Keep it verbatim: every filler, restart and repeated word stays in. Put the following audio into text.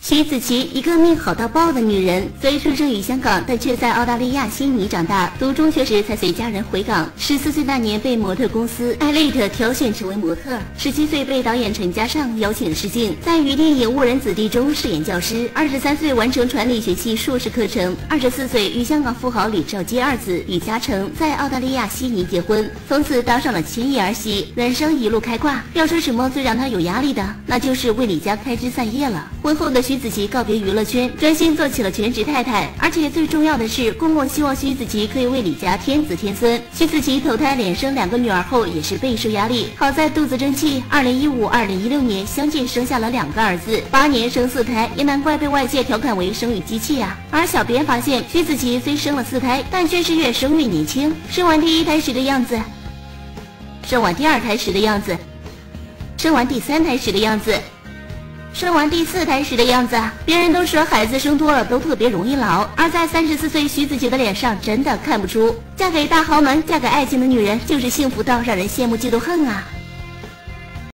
徐子淇，一个命好到爆的女人，虽出生于香港，但却在澳大利亚悉尼长大。读中学时才随家人回港。十四岁那年被模特公司 Elite 挑选成为模特。十七岁被导演陈嘉上邀请试镜，在于电影《误人子弟》中饰演教师。二十三岁完成传理学系硕士课程。二十四岁与香港富豪李兆基二子李嘉诚在澳大利亚悉尼结婚，从此当上了千亿儿媳，人生一路开挂。要说什么最让她有压力的，那就是为李家开枝散叶了。婚后的徐子淇告别娱乐圈，专心做起了全职太太，而且最重要的是，公公希望徐子淇可以为李家添子添孙。徐子淇投胎连生两个女儿后，也是备受压力，好在肚子争气。二零一五、二零一六年相继生下了两个儿子，八年生四胎，也难怪被外界调侃为生育机器啊。而小编发现，徐子淇虽生了四胎，但却是越生越年轻。生完第一胎时的样子，生完第二胎时的样子，生完第三胎时的样子。生完第四胎时的样子，别人都说孩子生多了都特别容易老，而在三十四岁徐子淇的脸上真的看不出。嫁给大豪门，嫁给爱情的女人，就是幸福到让人羡慕嫉妒恨啊。